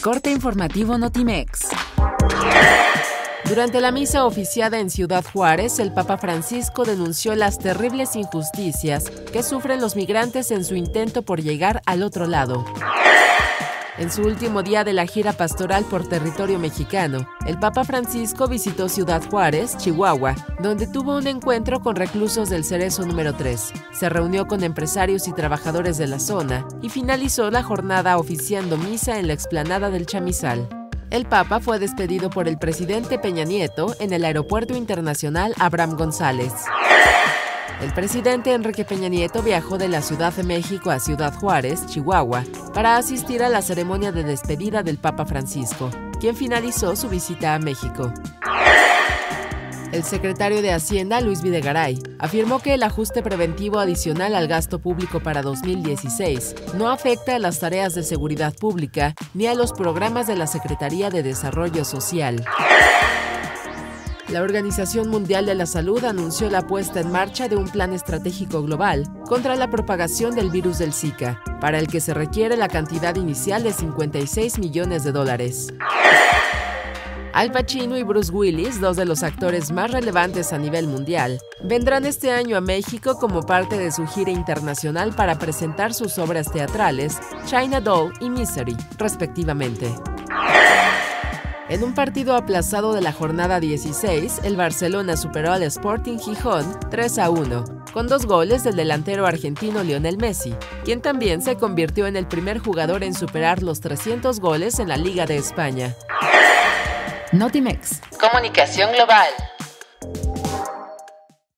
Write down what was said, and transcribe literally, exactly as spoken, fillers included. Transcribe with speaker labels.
Speaker 1: Corte informativo Notimex. Durante la misa oficiada en Ciudad Juárez, el Papa Francisco denunció las terribles injusticias que sufren los migrantes en su intento por llegar al otro lado. En su último día de la gira pastoral por territorio mexicano, el Papa Francisco visitó Ciudad Juárez, Chihuahua, donde tuvo un encuentro con reclusos del Cerezo número tres. Se reunió con empresarios y trabajadores de la zona y finalizó la jornada oficiando misa en la explanada del Chamizal. El Papa fue despedido por el presidente Peña Nieto en el Aeropuerto Internacional Abraham González. El presidente Enrique Peña Nieto viajó de la Ciudad de México a Ciudad Juárez, Chihuahua, para asistir a la ceremonia de despedida del Papa Francisco, quien finalizó su visita a México. El secretario de Hacienda, Luis Videgaray, afirmó que el ajuste preventivo adicional al gasto público para dos mil dieciséis no afecta a las tareas de seguridad pública ni a los programas de la Secretaría de Desarrollo Social. La Organización Mundial de la Salud anunció la puesta en marcha de un plan estratégico global contra la propagación del virus del Zika, para el que se requiere la cantidad inicial de cincuenta y seis millones de dólares. Al Pacino y Bruce Willis, dos de los actores más relevantes a nivel mundial, vendrán este año a México como parte de su gira internacional para presentar sus obras teatrales, China Doll y Misery, respectivamente. En un partido aplazado de la jornada dieciséis, el Barcelona superó al Sporting Gijón tres a uno, con dos goles del delantero argentino Lionel Messi, quien también se convirtió en el primer jugador en superar los trescientos goles en la Liga de España.
Speaker 2: Notimex. Comunicación global.